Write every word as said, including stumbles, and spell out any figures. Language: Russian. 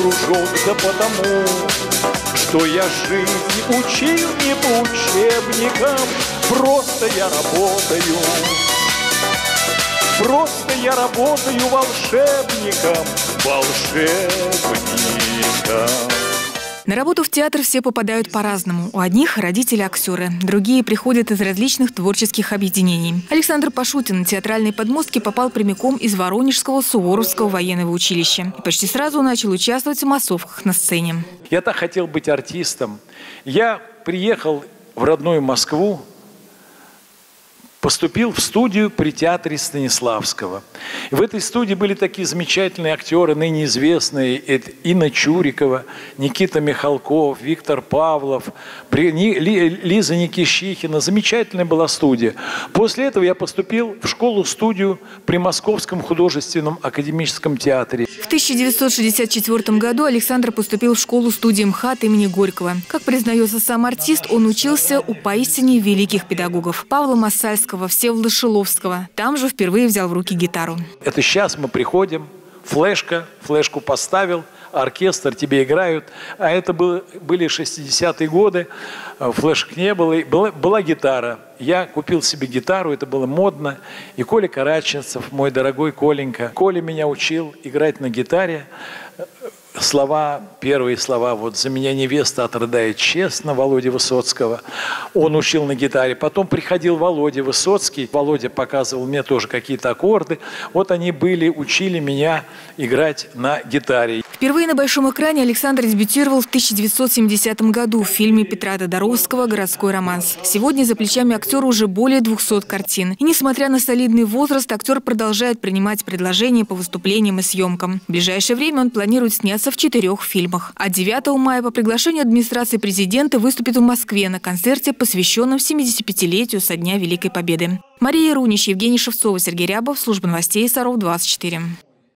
кружок, да потому, что я жизнь учил не по учебникам, просто я работаю. Просто я работаю волшебником, волшебником. На работу в театр все попадают по-разному. У одних родители актеры, другие приходят из различных творческих объединений. Александр Пашутин на театральные подмостки попал прямиком из Воронежского Суворовского военного училища. И почти сразу начал участвовать в массовках на сцене. Я так хотел быть артистом. Я приехал в родную Москву, поступил в студию при театре Станиславского. И в этой студии были такие замечательные актеры, ныне известные: это Инна Чурикова, Никита Михалков, Виктор Павлов, Лиза Никищихина. Замечательная была студия. После этого я поступил в школу-студию при Московском художественном академическом театре. В тысяча девятьсот шестьдесят четвёртом году Александр поступил в школу-студию МХАТ имени Горького. Как признается сам артист, он учился у поистине великих педагогов – Павла Массальского, Всеволода Шиловского. Там же впервые взял в руки гитару. Это сейчас мы приходим, флешка, флешку поставил, оркестр, тебе играют. А это было, были шестидесятые годы, флешек не было, была, была гитара. Я купил себе гитару, это было модно. И Коля Караченцев, мой дорогой Коленька, Коля меня учил играть на гитаре. Слова, первые слова, вот «За меня невеста отрыдает честно» Володи Высоцкого. Он учил на гитаре. Потом приходил Володя Высоцкий. Володя показывал мне тоже какие-то аккорды. Вот они были, учили меня играть на гитаре. Впервые на большом экране Александр дебютировал в тысяча девятьсот семидесятом году в фильме Петра Тодоровского «Городской романс». Сегодня за плечами актера уже более двухсот картин. И несмотря на солидный возраст, актер продолжает принимать предложения по выступлениям и съемкам. В ближайшее время он планирует сняться в четырех фильмах. А девятого мая по приглашению администрации президента выступит в Москве на концерте, посвященном семидесятипятилетию со дня Великой Победы. Мария Рунич, Евгений Шевцова, Сергей Рябов. Служба новостей Саров двадцать четыре.